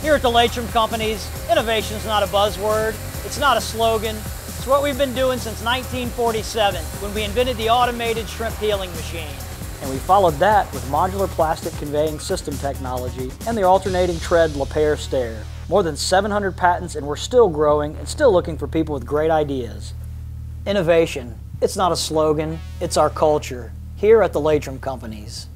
Here at the Laitram Companies, innovation is not a buzzword, it's not a slogan, it's what we've been doing since 1947 when we invented the automated shrimp peeling machine. And we followed that with modular plastic conveying system technology and the alternating tread Lapeyre stair. More than 700 patents, and we're still growing and still looking for people with great ideas. Innovation, it's not a slogan, it's our culture here at the Laitram Companies.